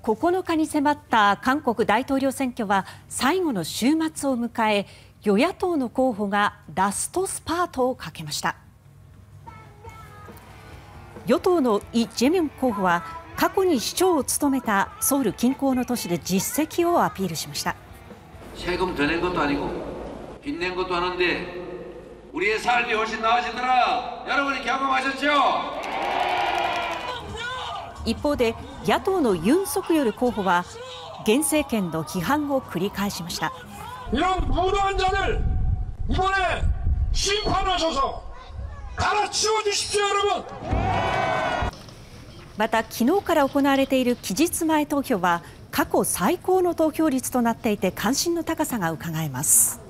9日に迫った韓国大統領選挙は最後の週末を迎え、与野党の候補がラストスパートをかけました。与党のイ・ジェミョン候補は過去に市長を務めたソウル近郊の都市で実績をアピールしました。一方で野党のユン・ソクヨル候補は現政権の批判を繰り返しました。また昨日から行われている期日前投票は過去最高の投票率となっていて関心の高さがうかがえます。